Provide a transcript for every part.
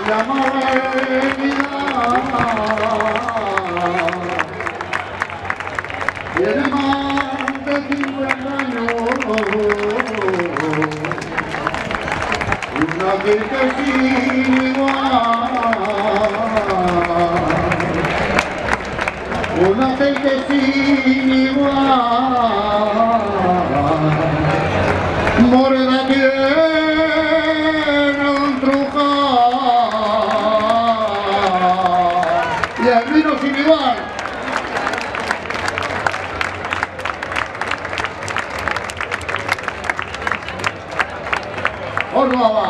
llamaba Erenidad. Tiene más de 50 años, una gente sin igual, una gente sin igual, morena tiene un trujar y el vino sin igual. Orlava,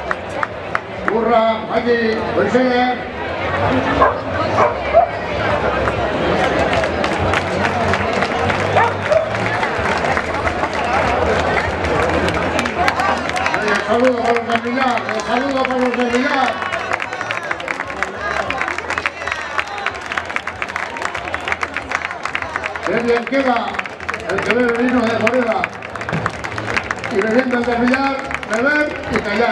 Urra, aquí, Oisele. Saludo para los de Milán, saludo para los de Milán. Qué bien queda el que bebe vino de Moreda y bebiendo el de Milán, beber y callar.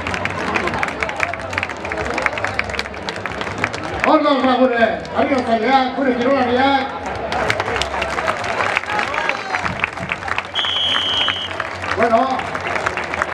Ordos Magure, amigos calidad, Cure Quirola Milán. Bueno.